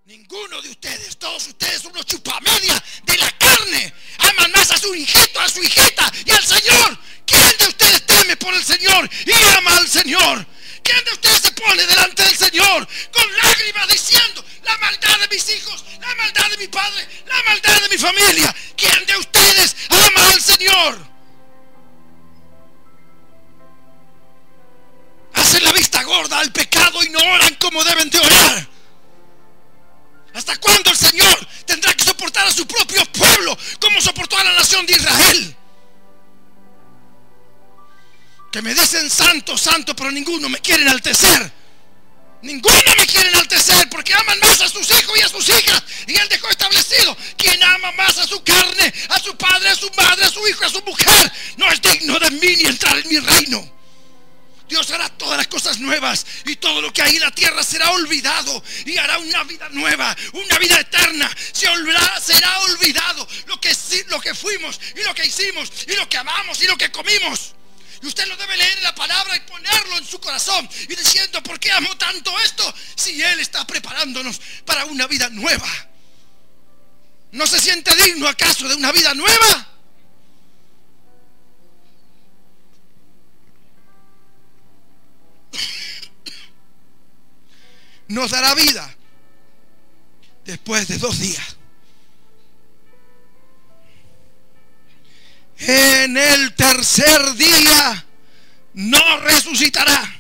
Ninguno de ustedes, todos ustedes son unos chupamedia de la carne. Aman más a su hijito, a su hijita y al Señor. ¿Quién de ustedes teme por el Señor y ama al Señor? ¿Quién de ustedes se pone delante del Señor con lágrimas diciendo: la maldad de mis hijos, la maldad de mi padre, la maldad de mi familia? ¿Quién de ustedes ama al Señor? Hacen la vista gorda al pecado y no oran como deben de orar. ¿Hasta cuándo el Señor tendrá que soportar a su propio pueblo como soportó a la nación de Israel? Que me dicen santo, santo, pero ninguno me quiere enaltecer. Ninguno me quiere enaltecer porque aman más a sus hijos y a sus hijas. Y Él dejó establecido: quien ama más a su carne, a su padre, a su madre, a su hijo, a su mujer, no es digno de mí ni entrar en mi reino. Dios hará todas las cosas nuevas y todo lo que hay en la tierra será olvidado y hará una vida nueva, una vida eterna. Será olvidado lo que fuimos y lo que hicimos y lo que amamos y lo que comimos. Y usted lo debe leer en la palabra y ponerlo en su corazón y diciendo: ¿por qué amo tanto esto? Si Él está preparándonos para una vida nueva. ¿No se siente digno acaso de una vida nueva? Nos dará vida después de 2 días. En el tercer día nos resucitará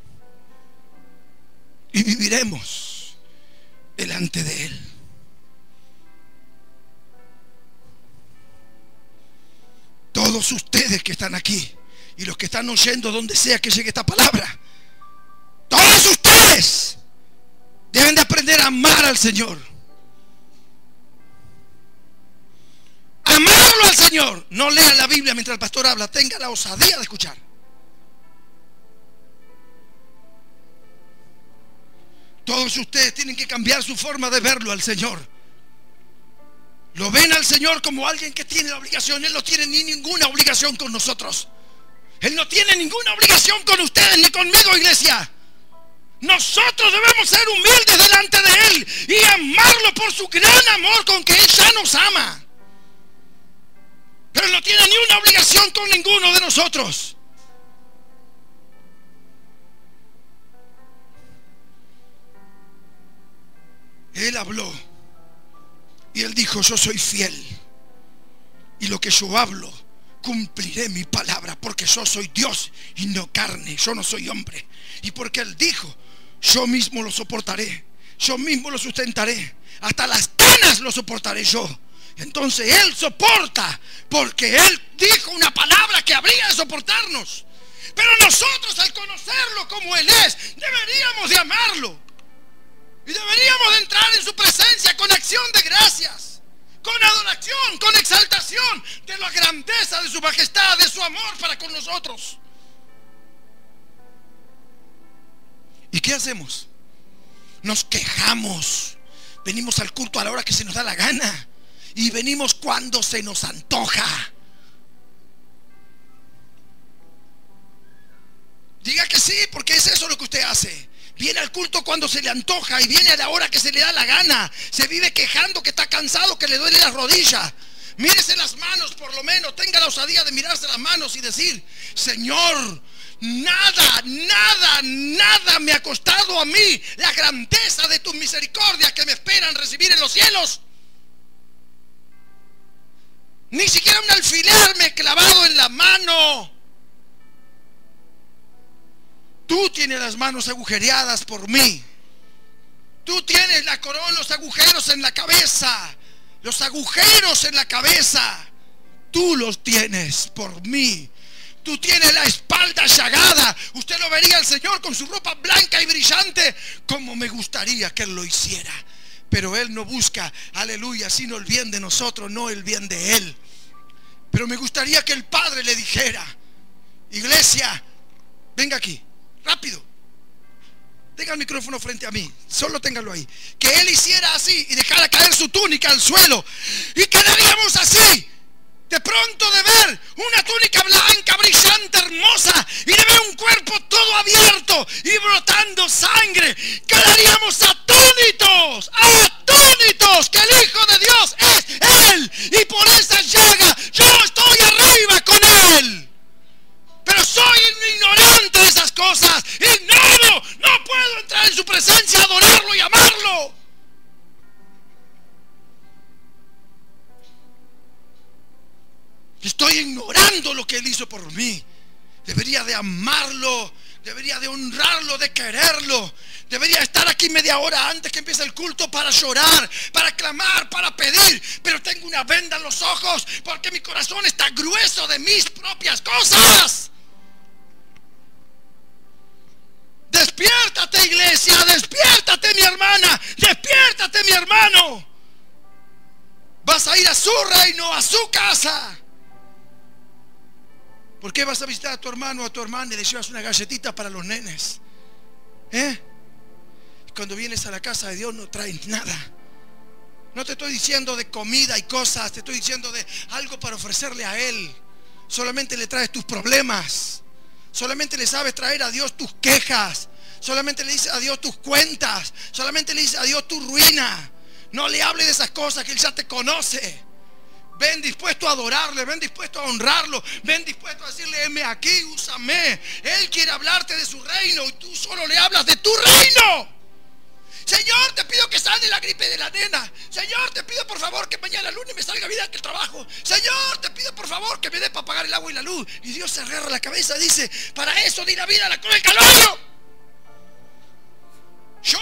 y viviremos delante de Él. Todos ustedes que están aquí y los que están oyendo donde sea que llegue esta palabra, todos ustedes deben de aprender a amar al Señor. Amarlo al Señor. No lean la Biblia mientras el pastor habla. Tenga la osadía de escuchar. Todos ustedes tienen que cambiar su forma de verlo al Señor. Lo ven al Señor como alguien que tiene la obligación. Él no tiene ni ninguna obligación con nosotros. Él no tiene ninguna obligación con ustedes ni conmigo, iglesia. Nosotros debemos ser humildes delante de Él y amarlo por su gran amor con que Él ya nos ama. Pero Él no tiene ni una obligación con ninguno de nosotros. Él habló y Él dijo: yo soy fiel y lo que yo hablo cumpliré mi palabra, porque yo soy Dios y no carne, yo no soy hombre. Y porque Él dijo: yo mismo lo soportaré, yo mismo lo sustentaré, hasta las penas lo soportaré yo. Entonces Él soporta porque Él dijo una palabra que habría de soportarnos. Pero nosotros, al conocerlo como Él es, deberíamos de amarlo y deberíamos de entrar en su presencia con acción de gracias, con adoración, con exaltación de la grandeza de su majestad, de su amor para con nosotros. ¿Y qué hacemos? Nos quejamos. Venimos al culto a la hora que se nos da la gana y venimos cuando se nos antoja. Diga que sí, porque es eso lo que usted hace. Viene al culto cuando se le antoja y viene a la hora que se le da la gana. Se vive quejando que está cansado, que le duele la rodilla. Mírese las manos, por lo menos tenga la osadía de mirarse las manos y decir: Señor, nada me ha costado a mí la grandeza de tus misericordias que me esperan recibir en los cielos. Ni siquiera un alfiler me he clavado en la mano. Tú tienes las manos agujereadas por mí. Tú tienes la corona, los agujeros en la cabeza. Los agujeros en la cabeza. Tú los tienes por mí. Tú tienes la espalda llagada. Usted lo vería al Señor con su ropa blanca y brillante, como me gustaría que Él lo hiciera. Pero Él no busca, aleluya, sino el bien de nosotros, no el bien de Él. Pero me gustaría que el Padre le dijera: iglesia, venga aquí, rápido. Tenga el micrófono frente a mí, solo téngalo ahí. Que Él hiciera así y dejara caer su túnica al suelo, y quedaríamos así, de pronto, de ver una túnica blanca, brillante, hermosa, y de ver un cuerpo todo abierto y brotando sangre. Quedaríamos atónitos, estoy ignorando lo que Él hizo por mí. Debería de amarlo, debería de honrarlo, de quererlo. Debería estar aquí media hora antes que empiece el culto para llorar, para clamar, para pedir. Pero tengo una venda en los ojos porque mi corazón está grueso de mis propias cosas. Despiértate, iglesia, despiértate, mi hermana, despiértate, mi hermano. Vas a ir a su reino, a su casa. ¿Por qué vas a visitar a tu hermano o a tu hermana y le llevas una galletita para los nenes? Cuando vienes a la casa de Dios no traes nada. No te estoy diciendo de comida y cosas, te estoy diciendo de algo para ofrecerle a Él. Solamente le traes tus problemas. Solamente le sabes traer a Dios tus quejas. Solamente le dices a Dios tus cuentas. Solamente le dices a Dios tu ruina. No le hables de esas cosas que Él ya te conoce. Ven dispuesto a adorarle, ven dispuesto a honrarlo, ven dispuesto a decirle: heme aquí, úsame. Él quiere hablarte de su reino y tú solo le hablas de tu reino. Señor, te pido que sane la gripe de la nena. Señor, te pido por favor que mañana lunes me salga bien que el trabajo. Señor, te pido por favor que me dé para pagar el agua y la luz. Y Dios se agarra la cabeza y dice: para eso di la vida a la cruz del Calvario. Yo,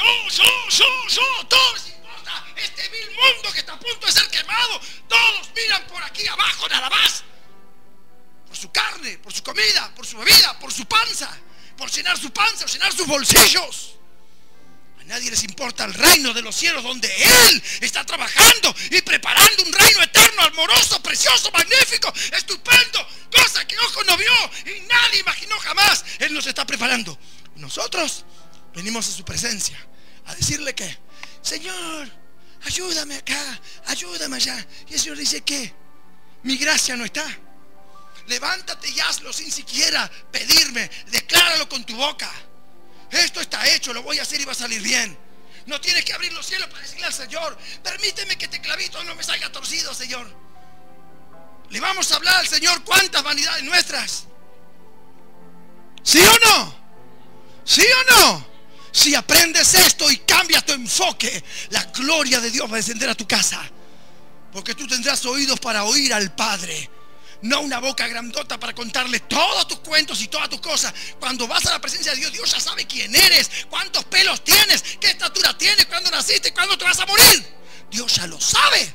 todo les importa. Este vil mundo que está a punto de ser quemado, todos miran por aquí abajo nada más. Por su carne, por su comida, por su bebida, por su panza, por llenar su panza, por llenar sus bolsillos. A nadie les importa el reino de los cielos, donde Él está trabajando y preparando un reino eterno, amoroso, precioso, magnífico, estupendo, cosa que ojo no vio y nadie imaginó jamás. Él nos está preparando. Nosotros venimos a su presencia a decirle que: Señor, ayúdame acá, ayúdame allá. Y el Señor dice: ¿qué? Mi gracia no está. Levántate y hazlo sin siquiera pedirme. Decláralo con tu boca. Esto está hecho, lo voy a hacer y va a salir bien. No tienes que abrir los cielos para decirle al Señor: permíteme que este clavito no me salga torcido, Señor. Le vamos a hablar al Señor cuántas vanidades nuestras. ¿Sí o no? ¿Sí o no? Si aprendes esto y cambias tu enfoque, la gloria de Dios va a descender a tu casa. Porque tú tendrás oídos para oír al Padre, no una boca grandota para contarle todos tus cuentos y todas tus cosas. Cuando vas a la presencia de Dios, Dios ya sabe quién eres, cuántos pelos tienes, qué estatura tienes, cuándo naciste, cuándo te vas a morir. Dios ya lo sabe.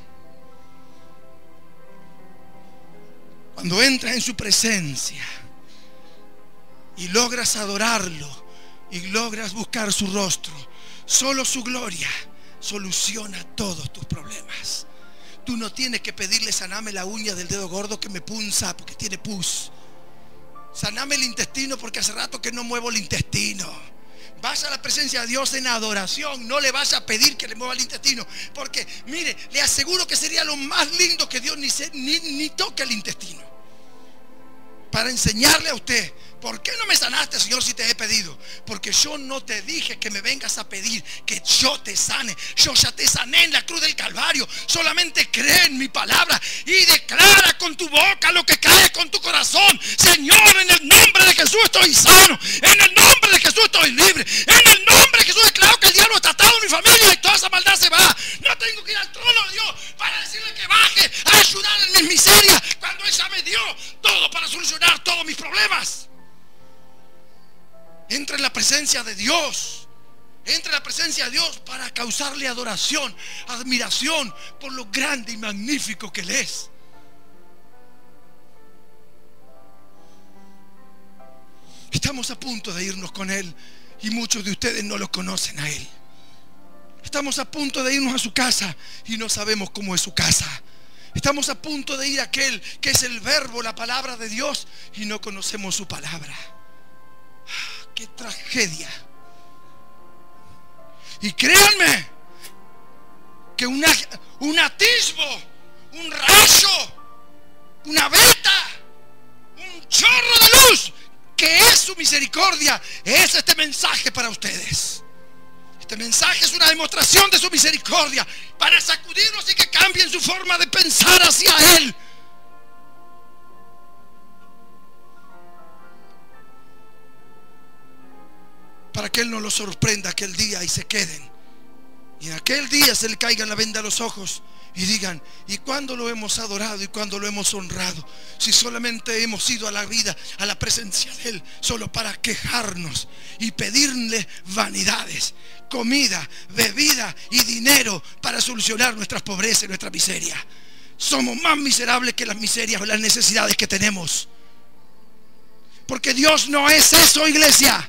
Cuando entras en su presencia y logras adorarlo y logras buscar su rostro, solo su gloria soluciona todos tus problemas. Tú no tienes que pedirle: saname la uña del dedo gordo que me punza porque tiene pus. Saname el intestino porque hace rato que no muevo el intestino. Vaya a la presencia de Dios en adoración. No le vaya a pedir que le mueva el intestino, porque mire, le aseguro que sería lo más lindo que Dios ni toque el intestino, para enseñarle a usted: ¿por qué no me sanaste, Señor, si te he pedido? Porque yo no te dije que me vengas a pedir que yo te sane. Yo ya te sané en la cruz del Calvario. Solamente cree en mi palabra y declara con tu boca lo que cae con tu corazón. Señor, en el nombre de Jesús estoy sano. En el nombre de Jesús estoy libre. En el nombre de Jesús declaro que el diablo está atado en mi familia y toda esa maldad se va. No tengo que ir al trono de Dios para decirle que baje a ayudar en mis miserias, cuando Él ya me dio todo para solucionar todos mis problemas. Entra en la presencia de Dios. Entra en la presencia de Dios para causarle adoración, admiración por lo grande y magnífico que Él es. Estamos a punto de irnos con Él y muchos de ustedes no lo conocen a Él. Estamos a punto de irnos a su casa y no sabemos cómo es su casa. Estamos a punto de ir a aquel que es el verbo, la palabra de Dios, y no conocemos su palabra. ¡Qué tragedia! Y créanme que un atisbo, un rayo, una veta, un chorro de luz, que es su misericordia, es este mensaje para ustedes. Este mensaje es una demostración de su misericordia para sacudirnos y que cambien su forma de pensar hacia Él. Para que Él no los sorprenda aquel día y se queden Y en aquel día se le caiga la venda a los ojos y digan: ¿y cuándo lo hemos adorado y cuándo lo hemos honrado? Si solamente hemos ido a la vida, a la presencia de Él, solo para quejarnos y pedirle vanidades, comida, bebida y dinero para solucionar nuestras pobrezas y nuestra miseria. Somos más miserables que las miserias o las necesidades que tenemos. Porque Dios no es eso, iglesia.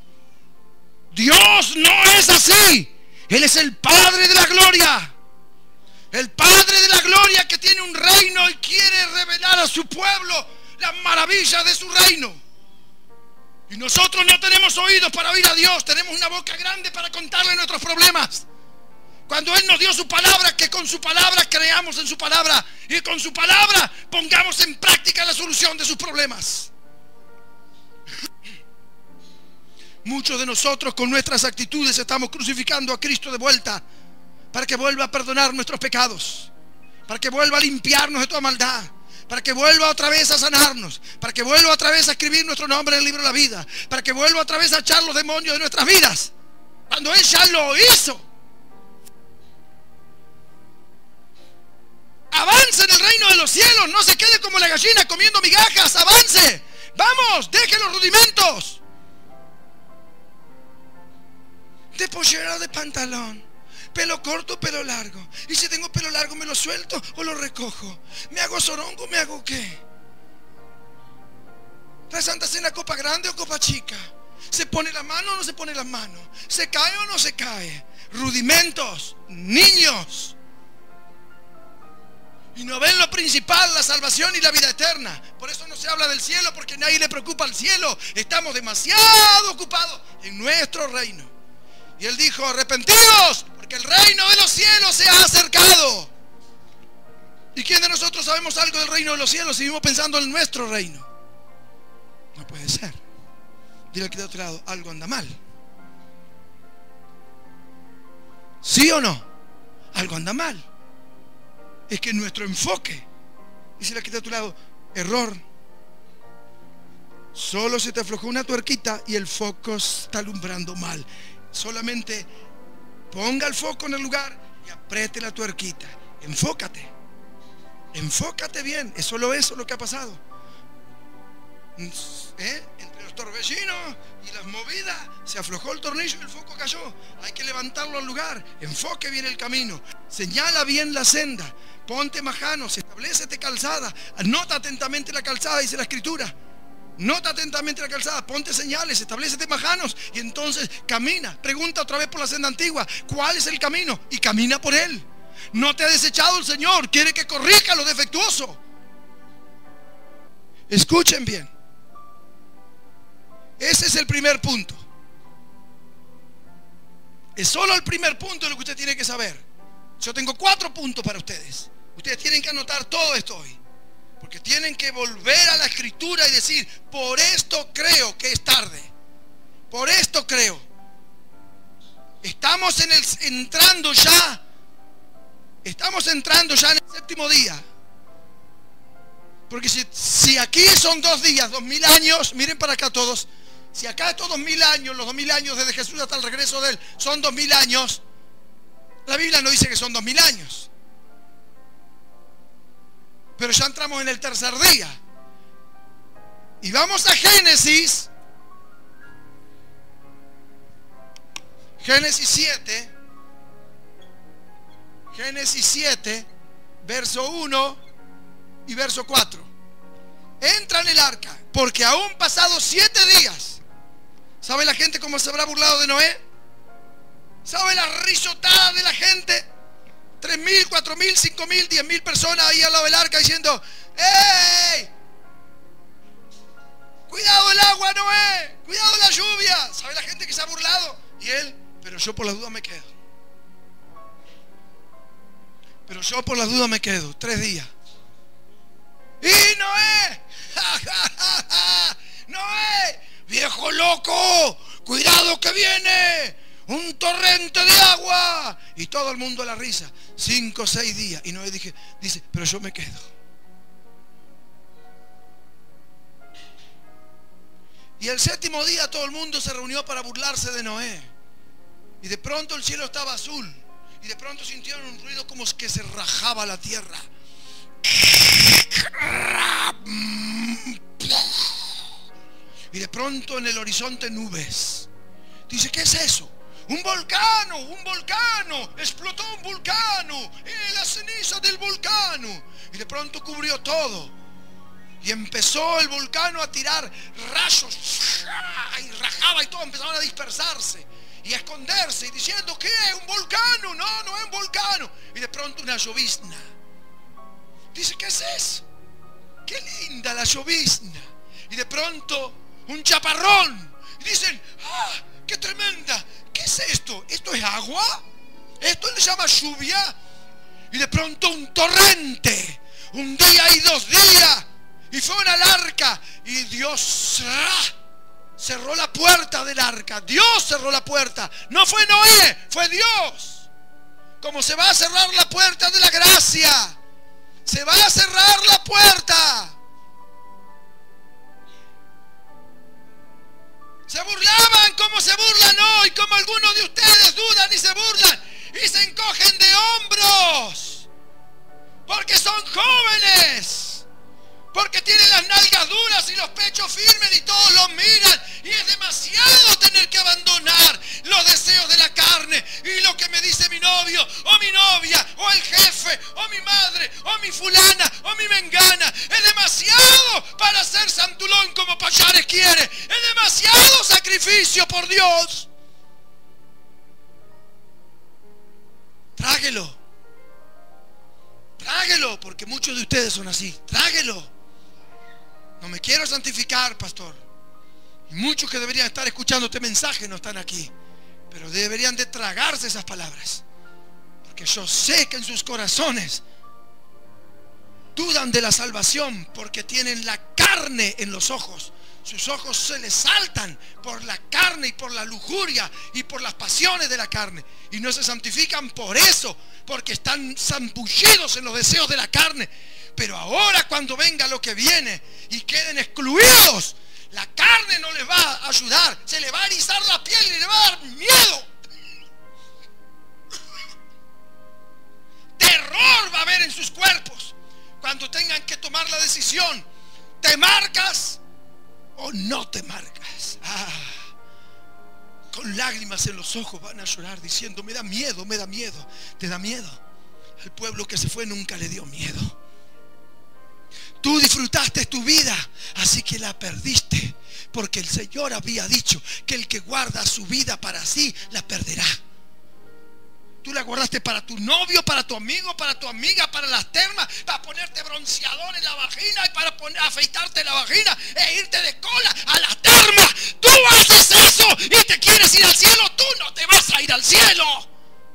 Dios no es así. Él es el Padre de la gloria. El Padre de la gloria que tiene un reino y quiere revelar a su pueblo las maravillas de su reino. Y nosotros no tenemos oídos para oír a Dios. Tenemos una boca grande para contarle nuestros problemas. Cuando Él nos dio su palabra, que con su palabra creamos en su palabra y con su palabra pongamos en práctica la solución de sus problemas. Muchos de nosotros con nuestras actitudes estamos crucificando a Cristo de vuelta para que vuelva a perdonar nuestros pecados, para que vuelva a limpiarnos de toda maldad, para que vuelva otra vez a sanarnos, para que vuelva otra vez a escribir nuestro nombre en el libro de la vida, para que vuelva otra vez a echar los demonios de nuestras vidas, cuando Él ya lo hizo. Avance en el reino de los cielos, no se quede como la gallina comiendo migajas. Avance, vamos, deje los rudimentos. De pollera, de pantalón, pelo corto, pelo largo. Y si tengo pelo largo, ¿me lo suelto o lo recojo? ¿Me hago sorongo, me hago qué? ¿La Santa Cena copa grande o copa chica? ¿Se pone la mano o no se pone la mano? ¿Se cae o no se cae? Rudimentos, niños. Y no ven lo principal, la salvación y la vida eterna. Por eso no se habla del cielo, porque a nadie le preocupa el cielo. Estamos demasiado ocupados en nuestro reino. Y Él dijo: arrepentidos, porque el reino de los cielos se ha acercado. ¿Y quién de nosotros sabemos algo del reino de los cielos si vivimos pensando en nuestro reino? No puede ser. Dile al que está a otro lado: algo anda mal. ¿Sí o no? Algo anda mal. Es que nuestro enfoque, dice la que está a tu lado: error. Solo se te aflojó una tuerquita y el foco está alumbrando mal. Solamente ponga el foco en el lugar y apriete la tuerquita. Enfócate. Enfócate bien. Es solo eso lo que ha pasado. Entre los torbellinos y las movidas se aflojó el tornillo y el foco cayó. Hay que levantarlo al lugar. Enfoque bien el camino. Señala bien la senda. Ponte majanos. Establécete calzada. Anota atentamente la calzada, dice la escritura. Nota atentamente la calzada, ponte señales, establécete majanos y entonces camina. Pregunta otra vez por la senda antigua: ¿cuál es el camino? Y camina por él. No te ha desechado el Señor, quiere que corrija lo defectuoso. Escuchen bien. Ese es el primer punto. Es solo el primer punto de lo que usted tiene que saber. Yo tengo 4 puntos para ustedes. Ustedes tienen que anotar todo esto hoy. Porque tienen que volver a la escritura y decir: por esto creo que es tarde. Por esto creo. Estamos entrando ya en el 7º día. Porque si aquí son 2 días, 2000 años, miren para acá todos. Si acá estos 2000 años, los 2000 años desde Jesús hasta el regreso de Él, son 2000 años, la Biblia no dice que son 2000 años. Pero ya entramos en el 3er día. Y vamos a Génesis. Génesis 7. Génesis 7, verso 1 y verso 4. Entra en el arca, porque aún pasados 7 días. ¿Sabe la gente cómo se habrá burlado de Noé? ¿Sabe la risotada de la gente? 3.000, 4.000, 5.000, 10.000 personas ahí al lado del arca diciendo: ¡ey! ¡Cuidado el agua, Noé! ¡Cuidado la lluvia! ¿Sabe la gente que se ha burlado? Y él: pero yo por las dudas me quedo. Pero yo por las dudas me quedo. 3 días. ¡Y Noé! ¡Ja, ja, ja, ja! ¡Noé! ¡Viejo loco! ¡Cuidado que viene! ¡Un torrente de agua! Y todo el mundo a la risa. 5 o 6 días. Y Noé dice: pero yo me quedo. Y el 7º día todo el mundo se reunió para burlarse de Noé. Y de pronto el cielo estaba azul. y de pronto sintieron un ruido como que se rajaba la tierra. Y de pronto en el horizonte nubes. Dice, ¿qué es eso? Un volcán, explotó un volcán, la ceniza del volcán. Y de pronto cubrió todo. Y empezó el volcán a tirar rayos y rajaba y todo, empezaron a dispersarse y a esconderse y diciendo, ¿qué es? ¿Un volcán? No, no es un volcán. Y de pronto una llovizna. Dice, ¿qué es eso? Qué linda la llovizna. Y de pronto un chaparrón. Y dicen, ¡ah, qué tremenda! ¿Qué es esto? ¿Esto es agua? ¿Esto le llama lluvia? Y de pronto un torrente. Un día y 2 días. Y fueron al arca. Y Dios cerró la puerta del arca. Dios cerró la puerta. No fue Noé, fue Dios. Como se va a cerrar la puerta de la gracia. Se va a cerrar la puerta. Se burlaban como se burlan hoy, como algunos de ustedes dudan y se burlan y se encogen de hombros, porque son jóvenes, porque tienen las nalgas duras y los pechos firmes y todos los miran, y es demasiado tener que abandonar los deseos de la carne y lo que me dice mi novio o mi novia o el jefe o mi madre o mi fulana o mi mengana. Es demasiado para ser santulón como Payares quiere. Es demasiado sacrificio, por Dios. Tráguelo, porque muchos de ustedes son así. Tráguelo. No me quiero santificar, pastor. Y muchos que deberían estar escuchando este mensaje no están aquí, pero deberían de tragarse esas palabras, porque yo sé que en sus corazones dudan de la salvación, porque tienen la carne en los ojos. Sus ojos se les saltan por la carne y por la lujuria y por las pasiones de la carne, y no se santifican por eso, porque están zambullidos en los deseos de la carne. Pero ahora, cuando venga lo que viene y queden excluidos, la carne no les va a ayudar. Se le va a erizar la piel y le va a dar miedo. Terror va a haber en sus cuerpos cuando tengan que tomar la decisión. ¿Te marcas o no te marcas? Con lágrimas en los ojos van a llorar diciendo, me da miedo, me da miedo. ¿Te da miedo? Al pueblo que se fue nunca le dio miedo. Tú disfrutaste tu vida, así que la perdiste, porque el Señor había dicho que el que guarda su vida para sí, la perderá. Tú la guardaste para tu novio, para tu amigo, para tu amiga, para las termas, para ponerte bronceador en la vagina y para afeitarte la vagina e irte de cola a la terma. Tú haces eso y te quieres ir al cielo. Tú no te vas a ir al cielo.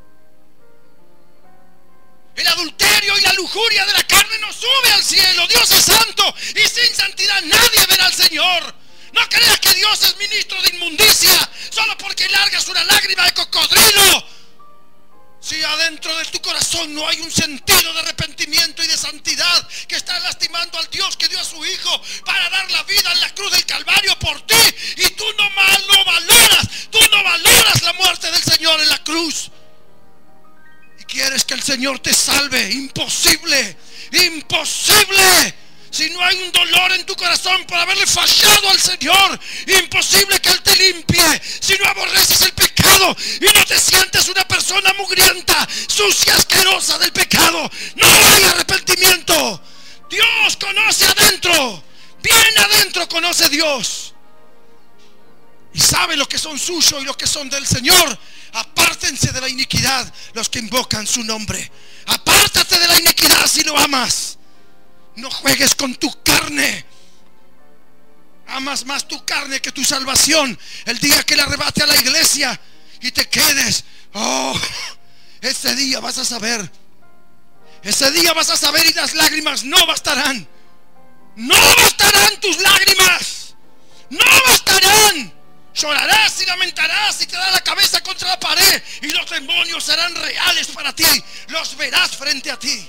El adulterio y la lujuria de la carne no sube al cielo. Dios es santo y sin santidad nadie verá al Señor. No creas que Dios es ministro de inmundicia solo porque largas una lágrima de cocodrilo. Si adentro de tu corazón no hay un sentido de arrepentimiento y de santidad, que estás lastimando al Dios que dio a su Hijo para dar la vida en la cruz del Calvario por ti, y tú no valoras la muerte del Señor en la cruz. ¿Quieres que el Señor te salve? Imposible, imposible. Si no hay un dolor en tu corazón por haberle fallado al Señor, imposible que Él te limpie. Si no aborreces el pecado y no te sientes una persona mugrienta, sucia, asquerosa del pecado, no hay arrepentimiento. Dios conoce adentro, bien adentro conoce Dios y sabe los que son suyos y los que son del Señor. Apártense de la iniquidad los que invocan su nombre. Apártate de la iniquidad si lo amas. No juegues con tu carne. Amas más tu carne que tu salvación. El día que le arrebate a la iglesia y te quedes, ese día vas a saber. Ese día vas a saber y las lágrimas no bastarán. No bastarán tus lágrimas. No bastarán. Llorarás y lamentarás y te darás la cabeza contra la pared, y los demonios serán reales para ti. Los verás frente a ti.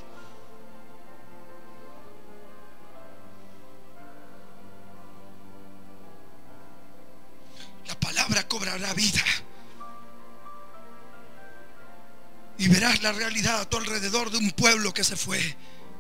La palabra cobrará vida. y verás la realidad a tu alrededor de un pueblo que se fue.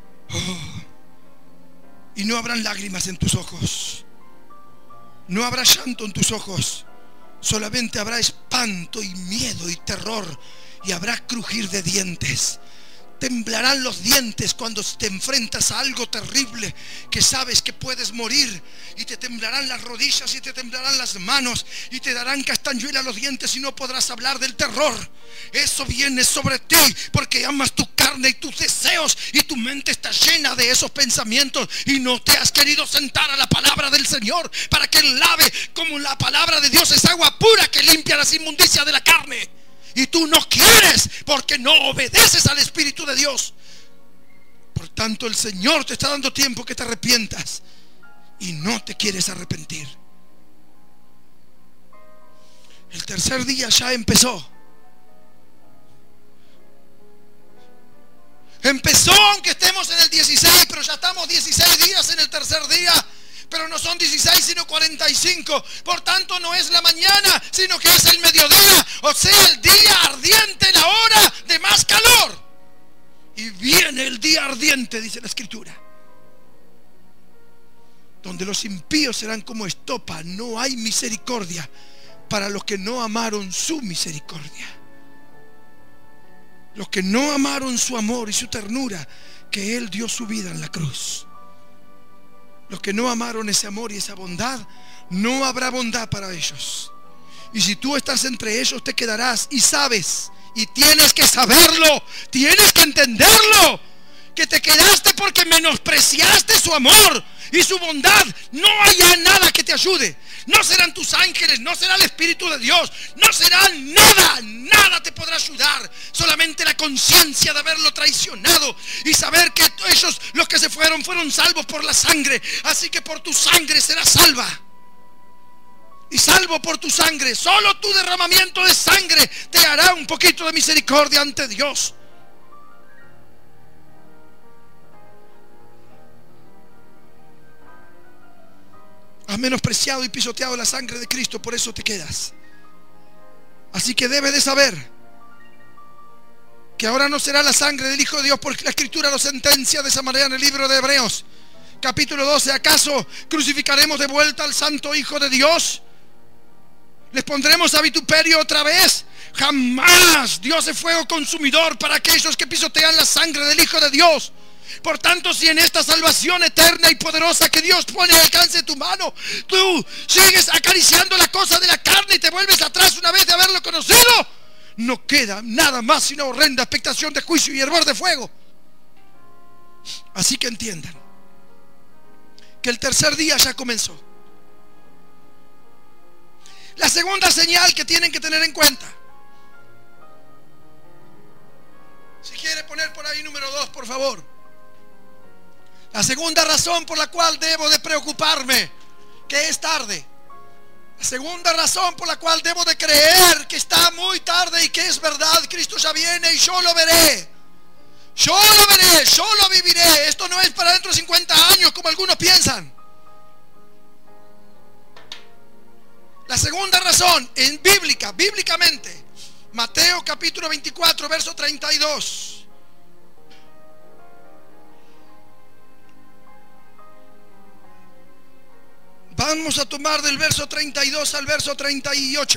Y no habrán lágrimas en tus ojos, no habrá llanto en tus ojos, solamente habrá espanto y miedo y terror, y habrá crujir de dientes. Temblarán los dientes cuando te enfrentas a algo terrible que sabes que puedes morir, y te temblarán las rodillas y te temblarán las manos y te darán castañuela los dientes y no podrás hablar del terror. Eso viene sobre ti porque amas tu carne y tus deseos, y tu mente está llena de esos pensamientos, y no te has querido sentar a la palabra del Señor para que Él lave, como la palabra de Dios es agua pura que limpia las inmundicias de la carne. Y tú no quieres porque no obedeces al Espíritu de Dios. Por tanto, el Señor te está dando tiempo que te arrepientas, y no te quieres arrepentir. El tercer día ya empezó. Empezó aunque estemos en el 16, pero ya estamos 16 días en el tercer día. Pero no son 16 sino 45. Por tanto no es la mañana, sino que es el mediodía, o sea el día ardiente, la hora de más calor. Y viene el día ardiente, dice la Escritura, donde los impíos serán como estopa. No hay misericordia para los que no amaron su misericordia, los que no amaron su amor y su ternura, que Él dio su vida en la cruz. Los que no amaron ese amor y esa bondad, no habrá bondad para ellos. Y si tú estás entre ellos, te quedarás, y sabes, y tienes que saberlo, tienes que entenderlo, que te quedaste porque menospreciaste su amor y su bondad. No hay nada que te ayude. No serán tus ángeles, no será el Espíritu de Dios, no será nada, nada te podrá ayudar. Solamente la conciencia de haberlo traicionado y saber que ellos, los que se fueron salvos por la sangre. Así que por tu sangre serás salva y salvo por tu sangre. Solo tu derramamiento de sangre te hará un poquito de misericordia ante Dios. Has menospreciado y pisoteado la sangre de Cristo, por eso te quedas. Así que debes de saber que ahora no será la sangre del Hijo de Dios, porque la Escritura lo sentencia de esa manera en el libro de Hebreos, capítulo 12. ¿Acaso crucificaremos de vuelta al Santo Hijo de Dios? ¿Les pondremos a vituperio otra vez? Jamás. Dios es fuego consumidor para aquellos que pisotean la sangre del Hijo de Dios. Por tanto, si en esta salvación eterna y poderosa que Dios pone al alcance de tu mano, tú sigues acariciando la cosa de la carne y te vuelves atrás una vez de haberlo conocido, no queda nada más sino horrenda expectación de juicio y hervor de fuego. Así que entiendan que el tercer día ya comenzó. La segunda señal que tienen que tener en cuenta, si quiere poner por ahí número 2, por favor. La segunda razón por la cual debo de preocuparme, que es tarde. La segunda razón por la cual debo de creer que está muy tarde y que es verdad, Cristo ya viene y yo lo veré. Yo lo veré, yo lo viviré. Esto no es para dentro de 50 años como algunos piensan. La segunda razón, bíblicamente, Mateo capítulo 24, verso 32. Vamos a tomar del verso 32 al verso 38.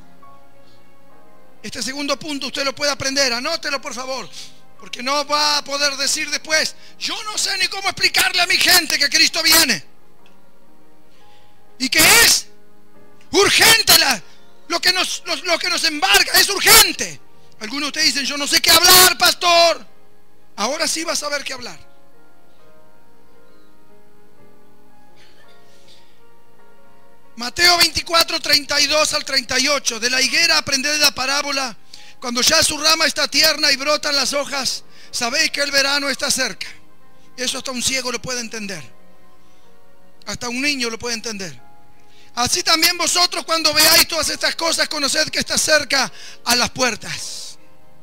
Este segundo punto usted lo puede aprender, anótelo por favor, porque no va a poder decir después: yo no sé ni cómo explicarle a mi gente que Cristo viene y que es urgente lo que nos embarga, es urgente. Algunos de ustedes dicen: yo no sé qué hablar, pastor. Ahora sí vas a saber qué hablar. Mateo 24, 32 al 38. De la higuera aprended la parábola: cuando ya su rama está tierna y brotan las hojas, sabéis que el verano está cerca. Eso hasta un ciego lo puede entender, hasta un niño lo puede entender. Así también vosotros, cuando veáis todas estas cosas, conoced que está cerca a las puertas.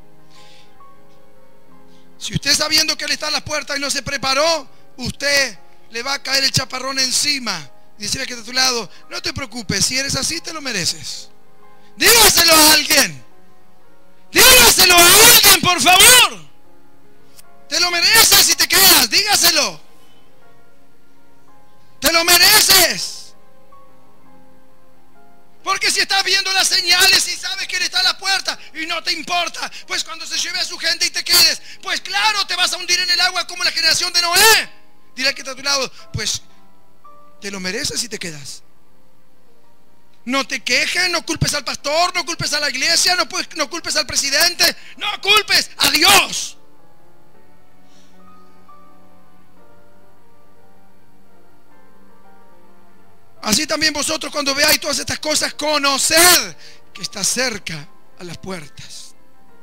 Si usted, sabiendo que Él está a las puertas y no se preparó, usted le va a caer el chaparrón encima. Decirle que está a tu lado: no te preocupes, si eres así te lo mereces. Dígaselo a alguien Dígaselo a alguien, por favor. Te lo mereces si te quedas, dígaselo. Te lo mereces. Porque si estás viendo las señales y sabes que Él está a la puerta y no te importa, pues cuando se lleve a su gente y te quedes, pues claro, te vas a hundir en el agua como la generación de Noé. Dile al que está a tu lado, pues te lo mereces si te quedas. No te quejes, no culpes al pastor, no culpes a la iglesia, no culpes al presidente, no culpes a Dios. Así también vosotros, cuando veáis todas estas cosas, conoced que está cerca a las puertas.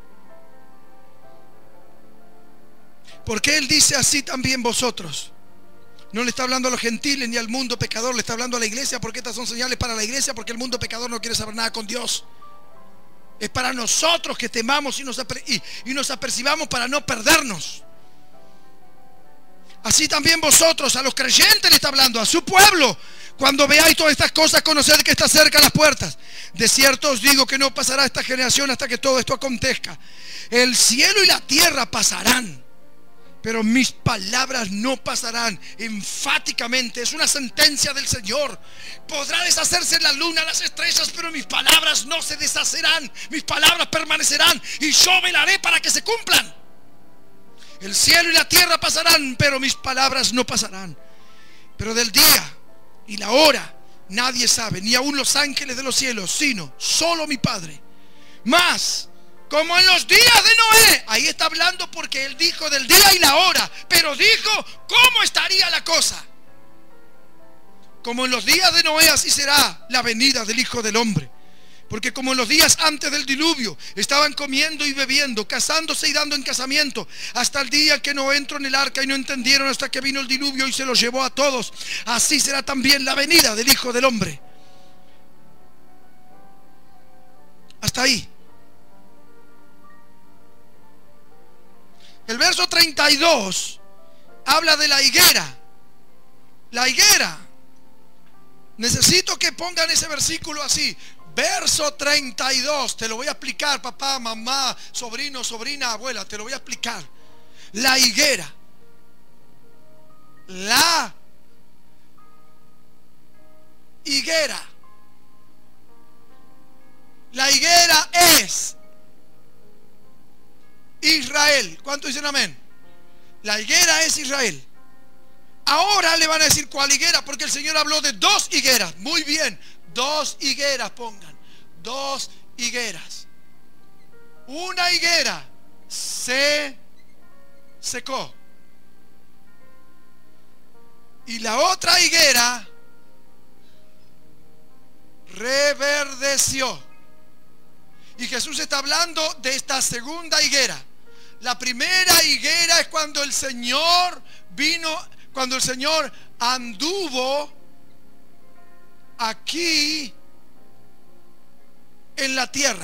Porque Él dice así también vosotros. No le está hablando a los gentiles ni al mundo pecador, le está hablando a la iglesia, porque estas son señales para la iglesia, porque el mundo pecador no quiere saber nada con Dios. Es para nosotros que temamos y nos apercibamos para no perdernos. Así también vosotros, a los creyentes le está hablando, a su pueblo. Cuando veáis todas estas cosas, conoced que está cerca a las puertas. De cierto os digo que no pasará esta generación hasta que todo esto acontezca. El cielo y la tierra pasarán, pero mis palabras no pasarán. Enfáticamente, es una sentencia del Señor. Podrá deshacerse la luna, las estrellas, pero mis palabras no se deshacerán. Mis palabras permanecerán y yo velaré para que se cumplan. El cielo y la tierra pasarán, pero mis palabras no pasarán. Pero del día y la hora nadie sabe, ni aun los ángeles de los cielos, sino solo mi Padre. Mas como en los días de Noé, ahí está hablando porque Él dijo del día y la hora, pero dijo cómo estaría la cosa. Como en los días de Noé, así será la venida del Hijo del Hombre. Porque como en los días antes del diluvio estaban comiendo y bebiendo, casándose y dando en casamiento, hasta el día que Noé entró en el arca y no entendieron hasta que vino el diluvio y se los llevó a todos, así será también la venida del Hijo del Hombre. Hasta ahí. El verso 32 habla de la higuera. La higuera. Necesito que pongan ese versículo así. Verso 32, te lo voy a explicar, papá, mamá, sobrino, sobrina, abuela, te lo voy a explicar. La higuera. La higuera. La higuera es Israel. ¿Cuánto dicen amén? La higuera es Israel. Ahora le van a decir cuál higuera, porque el Señor habló de dos higueras. Muy bien. Dos higueras pongan. Dos higueras. Una higuera se secó y la otra higuera reverdeció. Y Jesús está hablando de esta segunda higuera. La primera higuera es cuando el Señor vino, cuando el Señor anduvo aquí en la tierra.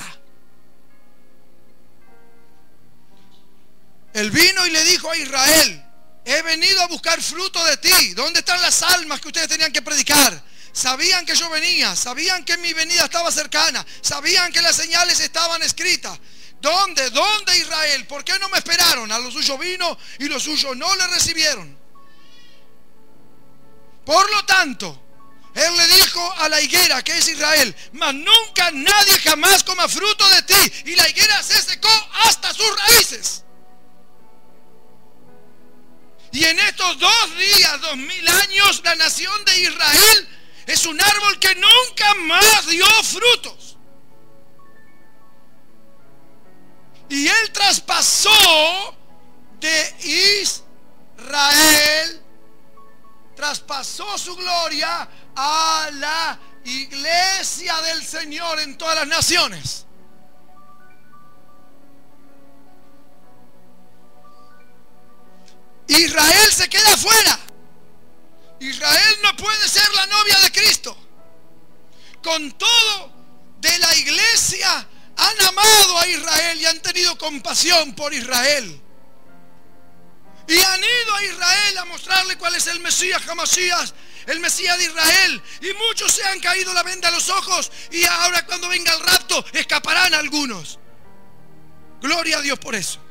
Él vino y le dijo a Israel: he venido a buscar fruto de ti. ¿Dónde están las almas que ustedes tenían que predicar? Sabían que yo venía, sabían que mi venida estaba cercana, sabían que las señales estaban escritas. ¿Dónde? ¿Dónde, Israel? ¿Por qué no me esperaron? A los suyos vino y los suyos no le recibieron. Por lo tanto, Él le dijo a la higuera, que es Israel: mas nunca nadie jamás coma fruto de ti. Y la higuera se secó hasta sus raíces. Y en estos 2 días, 2000 años, la nación de Israel es un árbol que nunca más dio frutos. Y Él traspasó de Israel, traspasó su gloria a la iglesia del Señor en todas las naciones. Israel se queda afuera. Israel no puede ser la novia de Cristo. Con todo, de la iglesia han amado a Israel y han tenido compasión por Israel. Y han ido a Israel a mostrarle cuál es el Mesías, Jamasías, el Mesías de Israel. Y muchos se han caído la venda a los ojos. Y ahora cuando venga el rapto escaparán algunos. Gloria a Dios por eso.